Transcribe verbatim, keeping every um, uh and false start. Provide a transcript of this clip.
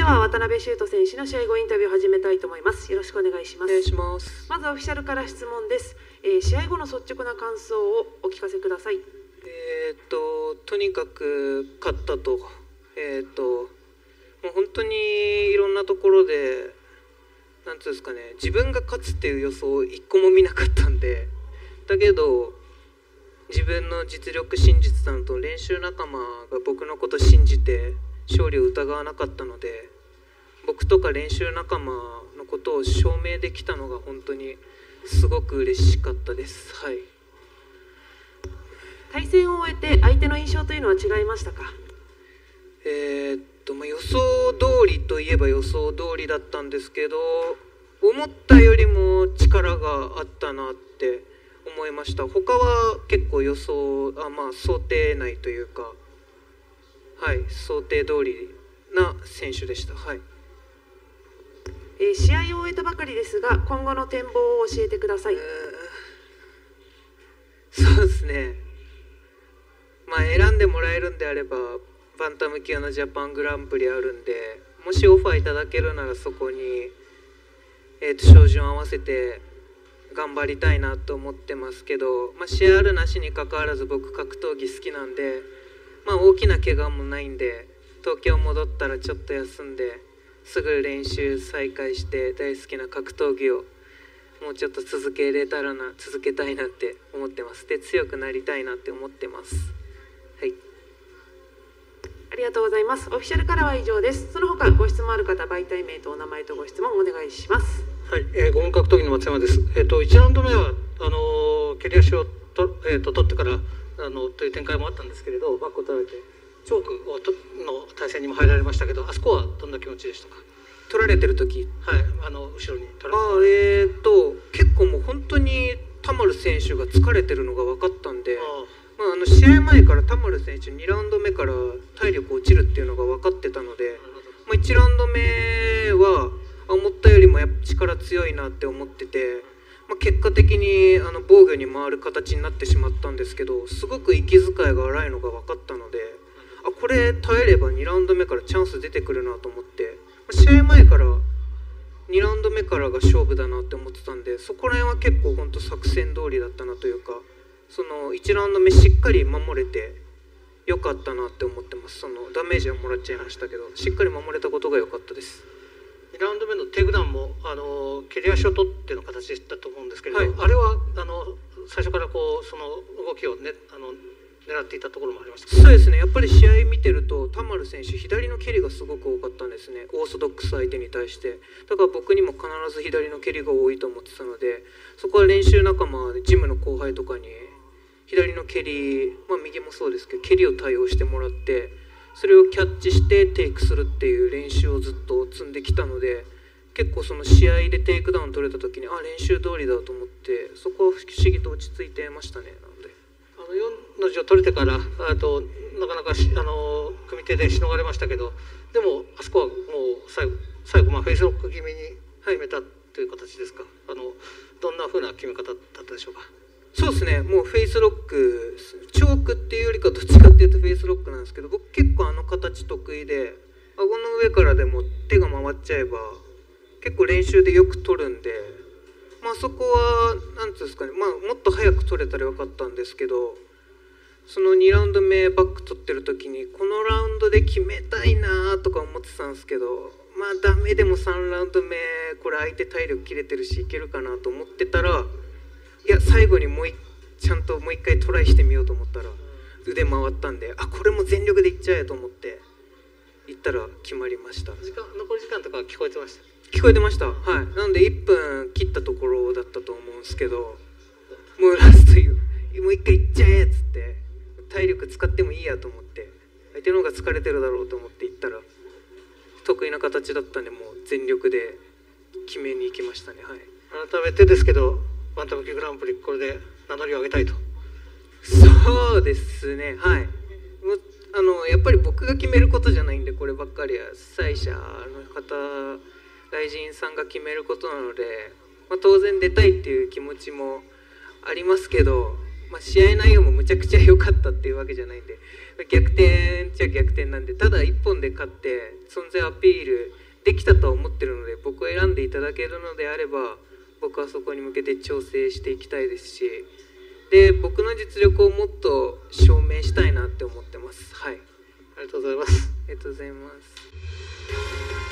は渡辺修斗選手の試合後インタビューを始めたいと思います。よろしくお願いします。 お願いします。 まずオフィシャルから質問です。えー、試合後の率直な感想をお聞かせください。 えー、っととにかく勝ったと、えー、っともう本当にいろんなところでなんていうんですかね、自分が勝つっていう予想を一個も見なかったんで、だけど自分の実力信じてたのと練習仲間が僕のこと信じて勝利を疑わなかったので、僕とか練習仲間のことを証明できたのが本当にすごく嬉しかったです。はい。 対戦を終えて相手の印象というのは違いましたか？ えー、っとまあ予想通りといえば予想通りだったんですけど、思ったよりも力があったなって思いました。他は結構予想あまあ想定内というか、はい想定通りな選手でした。はい。 えー、試合を終えたばかりですが今後の展望を教えてください。えー、そうですね。まあ選んでもらえるんであればバンタム級のジャパングランプリあるんで、もしオファーいただけるならそこに、えー、と照準を合わせて頑張りたいなと思ってますけど、まあ、試合あるなしにかかわらず僕格闘技好きなんで、まあ、大きな怪我もないんで東京戻ったらちょっと休んですぐ練習再開して大好きな格闘技をもうちょっと続けれたらな続けたいなって思ってます。で強くなりたいなって思ってます。はい。 ありがとうございます。オフィシャルからは以上です。その他ご質問ある方、媒体名とお名前とご質問お願いします。 はい、えー、ゴム格闘技の松山です。えっ、ー、といちラウンド目はあのー、蹴り足をと、えー、と取ってからあのという展開もあったんですけれど、バックを取られてチョークをとの対戦にも入られましたけど、あそこはどんな気持ちでしたか？ 取られてる時、 はい、あの後ろに取られて、あえー、っと結構もう本当に田丸選手が疲れてるのが分かったんで、あまあ、あの試合前から田丸選手にラウンド目から体力落ちるっていうのが分かってたので、まあ、いちラウンド目は思ったよりもやっぱ力強いなって思ってて、まあ、結果的にあの防御に回る形になってしまったんですけど、すごく息遣いが荒いのが分かったので、あこれ耐えればにラウンド目からチャンス出てくるなと思って、まあ、試合前からにラウンド目からが勝負だなって思ってたんで、そこら辺は結構本当作戦通りだったなというか、そのいちラウンド目しっかり守れてよかったなって思ってます。そのダメージはもらっちゃいましたけどしっかり守れたことが良かったです。 にラウンド目のテイクダウンもあの蹴り足を取っての形だと思うんですけれど、 はい、 あれはあの最初からこうその動きを、ね、あの狙っていたところもありましたか？ そうですね、やっぱり試合見てると田丸選手左の蹴りがすごく多かったんですね、オーソドックス相手に対して。だから僕にも必ず左の蹴りが多いと思ってたので、そこは練習仲間でジムの後輩とかに左の蹴り、まあ、右もそうですけど蹴りを対応してもらって、それをキャッチしてテイクするっていう練習をずっと積んできたので、結構その試合でテイクダウン取れた時にあ練習通りだと思って、そこは不思議と落ち着いてましたね。なのであのよんの字を取れてからあとなかなかしあの組手でしのがれましたけど、でもあそこはもう最後最後まあフェイスロック気味に決めたという形ですか？あのどんな風な決め方だったでしょうか？ そうですね、もうフェイスロック、チョークっていうよりかどっちかっていうとフェイスロックなんですけど、僕結構あの形得意で、顎の上からでも手が回っちゃえば結構練習でよく取るんで、まあそこは何ていうんですかね、まあもっと早く取れたらよかったんですけど、そのにラウンド目バック取ってる時にこのラウンドで決めたいなとか思ってたんですけど、まあダメでもさんラウンド目これ相手体力切れてるしいけるかなと思ってたら、いや最後にもうちゃんともう一回トライしてみようと思ったら腕回ったんで、あこれも全力でいっちゃえと思っていったら決まりました。 時間残り時間とか聞こえてました？ 聞こえてました。はい。なのでいっぷん切ったところだったと思うんですけど、もうラストいうもう一回いっちゃえっつって体力使ってもいいやと思って、相手の方が疲れてるだろうと思っていったら得意な形だったんで、もう全力で決めに行きましたね。はい。 改めてですけどバンタム級グランプリこれで名乗りを上げたいと。 そうですね、はい。もあのやっぱり僕が決めることじゃないんで、こればっかりは主催者の方外人さんが決めることなので、まあ、当然出たいっていう気持ちもありますけど、まあ、試合内容もむちゃくちゃ良かったっていうわけじゃないんで、 逆転っちゃ逆転なんで、ただいっぽんで勝って存在アピールできたとは思ってるので、僕を選んでいただけるのであれば僕はそこに向けて調整していきたいですし、で僕の実力をもっと証明したいなって思ってます。はい、 ありがとうございます。 ありがとうございます。